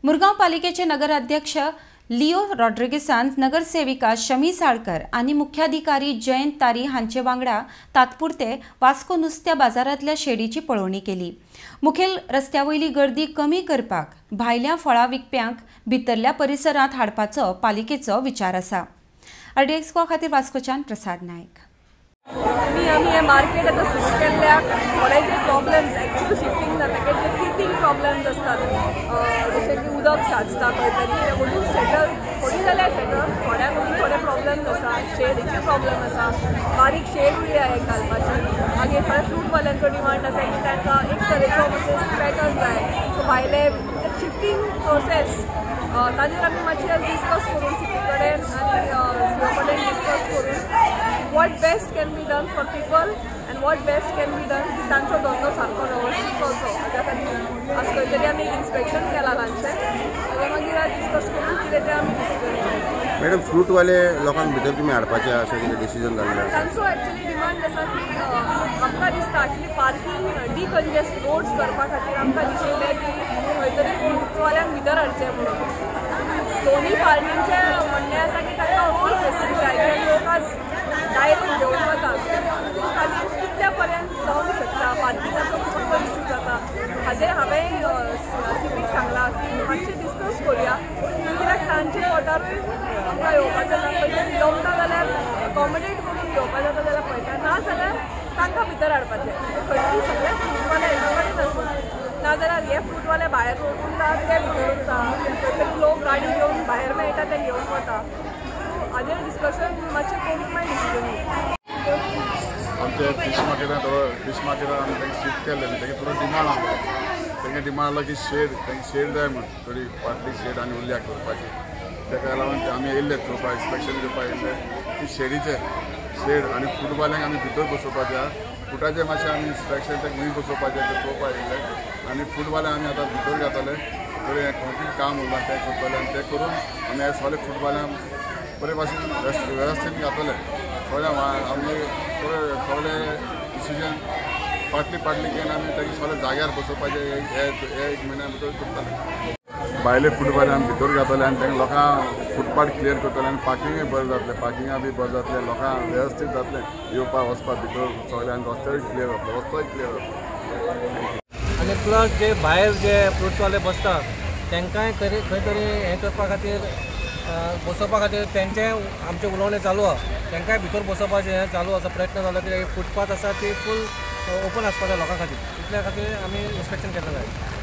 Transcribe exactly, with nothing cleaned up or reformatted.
मुरगांव पालिकेचे नगराध्यक्ष लिओ रॉड्रिगेसान नगरसेविका शमी साळकर आणि मुख्याधिकारी जयंत तारी हांचे वांगडा तात्पुरते वास्को नुस्त्या बाजारांतल्या शेडीची पळोवणी केली। मुखेल रस्त्यावयली गर्दी कमी करपाक भायल्या फळां विकप्यांक भितरल्या परिसरांत हाडपाचो पालिकेचो विचार आसा। आरडीएक्स खातीर वास्कोच्यान प्रसाद नायक। आम्ही आम्ही हे मार्केट आता सुरू केल्ल्याक थोडे जे प्रॉब्लेम्स एक्चुअल शिफ्टिंग जाता तेजे कितींग प्रॉब्लेम्स असतात जशें की उदक साचता खंय तरी ते म्हणून सेटल थोडी जाल्यार सेटल थोड्या म्हणून थोडे प्रॉब्लेम्स आसा शेडीचे प्रॉब्लेम आसा बारीक शेड बी आहे घालपाची मागीर थोड्या फ्रूटवाल्यांचो डिमांड आसा की तांकां एक तरेचो म्हणजे स्पॅटर्न जाय सो भायले शिफ्टिंग प्रोसेस ताजेर आमी मातशें डिस्कस करून सिटी कडेन आनी सीओ कडेन डिस्कस करून what best can be done for people and what best can be done की तांचो धंदो सारको वेवस्थीत चलचो हाज्या खातीर आज खंय तरी आमी इन्स्पेक्शन केलां तांचें ताज्या मागीर आज डिस्कस करून कितें तें आमी डिस्कस मॅडम फ्रूटवाले लोकांक भितर तुमी हाडपाचें अशें कितें डिसिजन जाल्लें आसा? तांचो एक्चुअली डिमांड आसा की आमकां दिसता एक्चुअली पार्किंग डिकंजेस्ट रोड्स करपा खातीर आमकां दिशिल्लें की खंय तरी फ्रूटवाल्यांक भितर हाडचें म्हणून दोनूय पार्टींचें म्हणणें आसा की तांकां रोड फेसिलिटी जाय जे लोक आज डायरेक्ट घेवन वतात ताजेर कितल्या पर्यंत जावंक शकता पार्किंगाचो कसो इश्यू जाता हाजेर हांवें सिटीक सांगलां की मातशें डिस्कस करुया कित्याक तांचे पोटारूय आमकां येवपाक जाता खंय तरी जमता जाल्यार अकोमोडेट करून घेवपाक जाता जाल्यार पळयता ना जाल्यार तांकां भितर हाडपाचें खंय तरी सगळे फ्रूटवाले एका कडेन आसूं ना जाल्यार हे फ्रूटवाले भायर उरता ते भितर उरता खंय तरी लोक गाडी घेवन भायर मेळटा ते घेवन वता हाजेर डिस्कशन मातशें करून मागीर डिसिजन आमचे फीश मार्केटान फीश मार्केटान आमी तांकां शिफ्ट केल्ले तांकां थोडो डिमांड आहा तांकां डिमांड आसलो की शेड तांकां शेड जाय म्हण थोडी फाटली शेड आनी उरल्या करपाची ताका लागून आमी येयल्ले चोवपाक इन्स्पेक्शन करपाक येयल्ले की शेडीचे शेड आनी फुटबॉलांक आमी भितर बसोवपाचे फुटाचे मातशें आमी इन्स्पेक्शन ते खंय बसोवपाचें तें चोवपाक येयल्ले आनी फुटबॉलांक आमी आतां भितर घातले थोडें कॉन्क्रीट काम उरलां तें करतले आनी तें करून आमी हे सगळे फुटबॉलांक बरे भाशेन वेवस्थीत घातले सगळ्या आमी थोडे सगळे डिसिजन फाटली फाटली घेवन आमी ताका सगळे जाग्यार बसोवपाचे हे एक म्हयन्या भितर करतले भायले फुटबॉल आमी भितर घातले आनी तांकां लोकांक फुटपाथ क्लियर करतले आनी पार्किंगूय बरें जातलें पार्किंगा बी बरें जातलें लोकांक वेवस्थीत जातलें येवपाक वचपाक भितर सगळ्यांक रस्त्याय क्लियर जातलो रस्तोय क्लियर जातलो आनी प्लस जे भायर जे फ्रुट्सवाले बसतात तांकांय खंय तरी हें करपा खातीर बसोवपा खातीर तेंचे आमचे उलोवणें चालू आसा तांकांय भितर बसोवपाचें हें चालू आसा प्रयत्न जालो कित्याक फुटपाथ आसा ती फूल ओपन आसपाक जाय लोकां खातीर इतल्या खातीर आमी इन्स्पेक्शन केलें जाय।